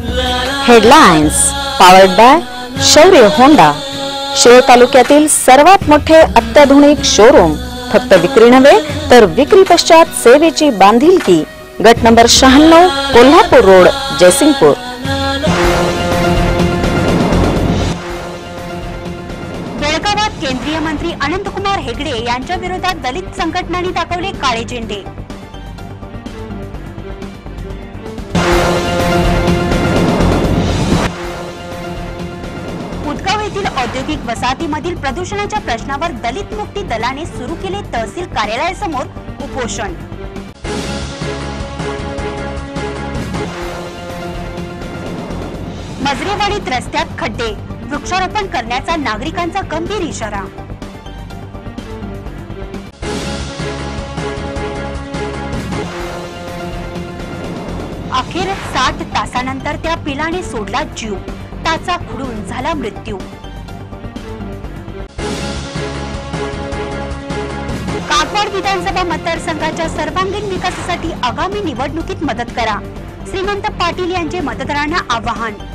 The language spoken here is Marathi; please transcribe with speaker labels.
Speaker 1: Headlines powered by Shaurya Honda. Shirol तालुक्यातील सर्वात मोठे अत्याधुनिक शोरूम फक्त विक्री नव्हे तर विक्री पश्चात सेवेची बांधिलकी। गट नंबर 96 कोल्हापूर रोड जयसिंगपूर।
Speaker 2: बेळगावात केंद्रीय मंत्री अनंतकुमार हेगडे यांच्या विरोधात दलित संघटनांनी दाखवले काळे झेंडे। उदगाव येथील औद्योगिक वसाहतीमधील प्रदूषणाच्या प्रश्नावर दलित मुक्ती दलाने सुरू केले तहसील कार्यालयासमोर उपोषण। मजरेवाडीत रस्त्यात खड्डे, वृक्षारोपण करण्याचा नागरिकांचा गंभीर इशारा। अखेर 60 तासानंतर त्या पिलाने सोडला जीव, टाचा खुडून झाला मृत्यू। कागवाड विधानसभा मतदारसंघाच्या सर्वांगीण विकासासाठी आगामी निवडणुकीत मदत करा, श्रीमंत पाटील यांचे मतदारांना आवाहन।